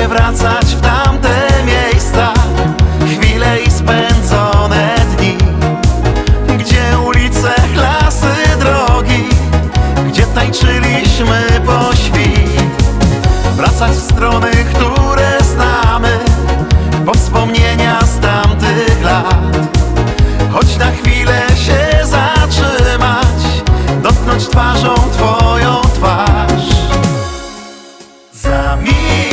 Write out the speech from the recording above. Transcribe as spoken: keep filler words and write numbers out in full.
lubię wracać w tamte miejsca, chwile i spędzone dni, gdzie ulice, lasy, drogi, gdzie tańczyliśmy po świt. Wracać w strony, które znamy, po wspomnienia z tamtych lat. Choć na chwilę się zatrzymać, dotknąć twarzą twoją twarz. Za mi